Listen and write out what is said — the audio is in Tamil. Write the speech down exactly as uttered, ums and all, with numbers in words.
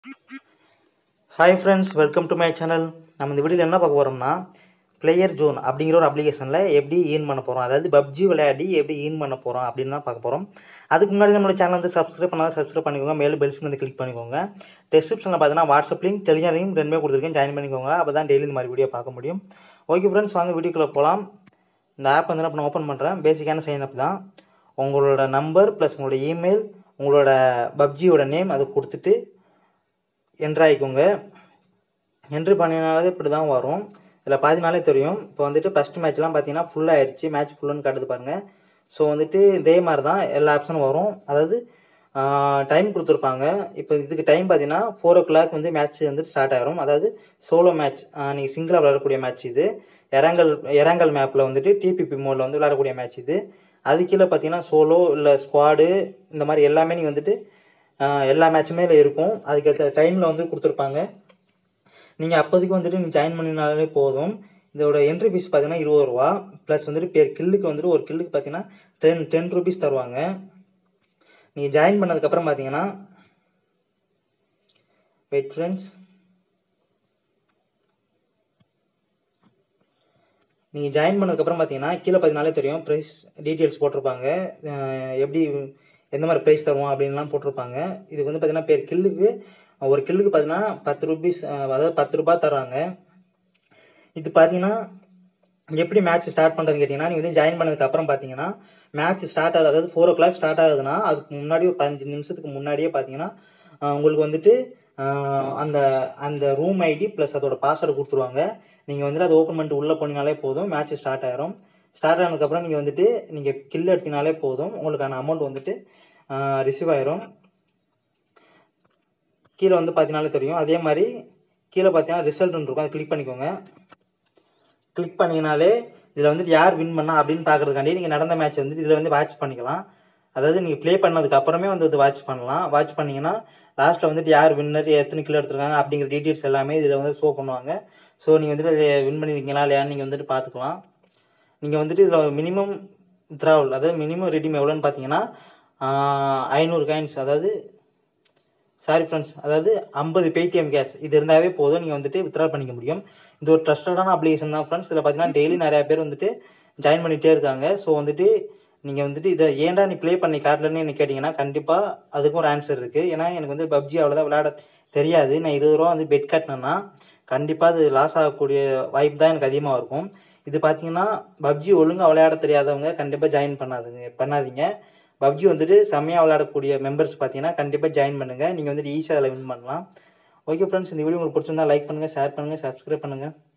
Hi friends, welcome to my channel. நம்ம இந்த வீடியோல என்ன பார்க்க போறோம்னா பிளேயர் ஜோன் அப்படிங்கிற ஒரு அப்ளிகேஷன்ல எப்படி ஈர்ன் பண்ண போறோம். அதாவது Pubg விளையாடி எப்படி ஈர்ன் பண்ண போறோம் அப்படின்னு தான் பார்க்க போறோம். அதுக்கு முன்னாடி நம்ம சேனலை வந்து சப்ஸ்கிரைப் பண்ணாத சப்ஸ்கிரைப் பண்ணிக்கோங்க. மேல பெல் சிம்பல் வந்து கிளிக் பண்ணிக்கோங்க. டிஸ்கிரிப்ஷன்ல பார்த்தீங்கன்னா வாட்ஸ்அப் லிங்க், டெலிகிராம் லிங்க் ரெண்டுமே கொடுத்துருக்கேன். ஜாயின் பண்ணிக்கோங்க. அப்பதான் டெய்லி இந்த மாதிரி வீடியோ பார்க்க முடியும். ஓகே ஃப்ரெண்ட்ஸ், வாங்க வீடியோக்குள்ள போலாம். இந்த ஆப் வந்து நான் ஓபன் பண்றேன். பேசிக்கான சைன் அப் தான். உங்களோட நம்பர் ப்ளஸ் உங்களோட இமெயில், உங்களோட Pubg ஓட நேம் அதை கொடுத்துட்டு என்ட்ரு ஆயிக்கோங்க. என்ட்ரி பண்ணினாலே இப்படி தான் வரும். இதில் பாதினாலே தெரியும். இப்போ வந்துட்டு ஃபஸ்ட் மேட்ச்லாம் பார்த்தீங்கன்னா ஃபுல்லாக ஆயிடுச்சு. மேட்ச் ஃபுல்லுன்னு காட்டுது பாருங்கள். ஸோ வந்துட்டு இதே மாதிரி தான் எல்லா ஆப்ஷனும் வரும். அதாவது டைம் கொடுத்துருப்பாங்க. இப்போ இதுக்கு டைம் பார்த்தீங்கன்னா ஃபோர் ஓ கிளாக் வந்து மேட்ச் வந்துட்டு ஸ்டார்ட் ஆகிரும். அதாவது சோலோ மேட்ச், நீங்கள் சிங்கிளாக விளையாடக்கூடிய மேட்ச் இது. எரங்கல் எரங்கல் மேப்பில் வந்துட்டு டிபிபி மோடில் வந்து விளையாடக்கூடிய மேட்ச் இது. அது கீழே பார்த்தீங்கன்னா சோலோ இல்லை ஸ்குவாடு இந்த மாதிரி எல்லாமே நீங்கள் வந்துட்டு எல்லா மேட்சுமே இருக்கும். அதுக்கேற்ற டைமில் வந்து கொடுத்துருப்பாங்க. நீங்கள் அப்போதைக்கு வந்துட்டு நீங்கள் ஜாயின் பண்ணினாலே போதும். இதோட என்ட்ரி ஃபீஸ் பார்த்தீங்கன்னா இருபது ரூபா ப்ளஸ் வந்துட்டு பேர் கில்லுக்கு வந்துட்டு ஒரு கில்லுக்கு பார்த்தீங்கன்னா டென் டென் ருபீஸ் தருவாங்க. நீங்கள் ஜாயின் பண்ணதுக்கப்புறம் பார்த்தீங்கன்னா வெயிட் ஃப்ரெண்ட்ஸ், நீங்கள் ஜாயின் பண்ணதுக்கப்புறம் பார்த்தீங்கன்னா கீழே பார்த்தீங்கன்னாலே தெரியும் ப்ரைஸ் டீட்டெயில்ஸ் போட்டிருப்பாங்க. எப்படி எந்த மாதிரி ப்ரைஸ் தருவோம் அப்படின்லாம் போட்டிருப்பாங்க. இதுக்கு வந்து பார்த்தீங்கன்னா பேர் கில்லுக்கு ஒரு கில்லுக்கு பார்த்தீங்கன்னா பத்து ருபீஸ், அதாவது பத்து ரூபா தராங்க. இது பார்த்தீங்கன்னா எப்படி மேட்ச் ஸ்டார்ட் பண்ணுறதுன்னு கேட்டிங்கன்னா, நீங்கள் வந்து ஜாயின் பண்ணதுக்கப்புறம் பார்த்தீங்கன்னா மேட்ச் ஸ்டார்ட் ஆகுது. அதாவது ஃபோர் ஓ கிளாக் ஸ்டார்ட் ஆகுதுன்னா அதுக்கு முன்னாடி ஒரு பதினஞ்சு நிமிஷத்துக்கு முன்னாடியே பார்த்தீங்கன்னா உங்களுக்கு வந்துட்டு அந்த அந்த ரூம் ஐடி ப்ளஸ் அதோட பாஸ்வேர்டு கொடுத்துருவாங்க. நீங்கள் வந்துட்டு அதை ஓப்பன் பண்ணிட்டு உள்ளே போனீங்கனாலே போதும், மேட்ச் ஸ்டார்ட் ஆயிரும். ஸ்டார்ட் ஆனதுக்கப்புறம் நீங்கள் வந்துட்டு நீங்கள் கில் எடுத்தினாலே போதும், உங்களுக்கான அமௌண்ட் வந்துட்டு ரிசீவ் ஆயிரும். கீழே வந்து பார்த்தீங்கனாலே தெரியும். அதே மாதிரி கீழே பார்த்தீங்கன்னா ரிசல்ட்னு இருக்கும், அதை கிளிக் பண்ணிக்கோங்க. கிளிக் பண்ணிங்கனாலே இதில் வந்துட்டு யார் வின் பண்ணா அப்படின்னு பார்க்குறதுக்காண்டி நீங்கள் நடந்த மேட்ச் வந்துட்டு இதில் வந்து வாட்ச் பண்ணிக்கலாம். அதாவது நீங்கள் ப்ளே பண்ணதுக்கு அப்புறமே வந்து இது வாட்ச் பண்ணலாம். வாட்ச் பண்ணிங்கன்னா லாஸ்ட்டில் வந்துட்டு யார் வின்னர், எத்தனை கிலோ எடுத்துருக்காங்க அப்படிங்கிற டீட்டெயில்ஸ் எல்லாமே இதில் வந்து ஷோ பண்ணுவாங்க. ஸோ நீங்கள் வந்துட்டு வின் பண்ணியிருக்கீங்களா இல்லையான்னு நீங்கள் வந்துட்டு பார்த்துக்கலாம். நீங்கள் வந்துட்டு இதில் மினிமம் வித்ராவல், அதாவது மினிமம் ரெடீம் எவ்வளோன்னு பார்த்தீங்கன்னா ஐநூறு காயின்ஸ், அதாவது சாரி ஃப்ரெண்ட்ஸ், அதாவது ஐம்பது Paytm கேஷ் இது இருந்தாவே போதும், நீங்கள் வந்துட்டு வித்ட்ரா பண்ணிக்க முடியும். இது ஒரு ட்ரஸ்டடான அப்ளிகேஷன் தான் ஃப்ரெண்ட்ஸ். இதில் பார்த்தீங்கன்னா டெய்லி நிறையா பேர் வந்துட்டு ஜாயின் பண்ணிகிட்டே இருக்காங்க. ஸோ வந்துட்டு நீங்கள் வந்துட்டு இதை ஏன்டா நீ ப்ளே பண்ணி காட்டலன்னு என்ன கேட்டிங்கன்னா கண்டிப்பாக அதுக்கும் ஒரு ஆன்சர் இருக்குது. ஏன்னா எனக்கு வந்து Pubg அவ்வளோதான் விளையாட தெரியாது. நான் இருபது ரூபா வந்து பெட் கட்டினேன்னா கண்டிப்பாக அது லாஸ் ஆகக்கூடிய வாய்ப்பு தான் எனக்கு அதிகமாக இருக்கும். இது பார்த்தீங்கன்னா Pubg ஒழுங்காக விளையாட தெரியாதவங்க கண்டிப்பாக ஜாயின் பண்ணாதுங்க பண்ணாதீங்க. Pubg வந்துட்டு செம்மையாக விளையாடக்கூடிய மெம்பர்ஸ் பார்த்தீங்கன்னா கண்டிப்பாக ஜாயின் பண்ணுங்கள். நீங்கள் வந்துட்டு ஈஸியாக அதில் வின் பண்ணலாம். ஓகே ஃப்ரெண்ட்ஸ், இந்த வீடியோ உங்களுக்கு பிடிச்சிருந்தா லைக் பண்ணுங்கள், ஷேர் பண்ணுங்கள், சப்ஸ்கிரைப் பண்ணுங்கள்.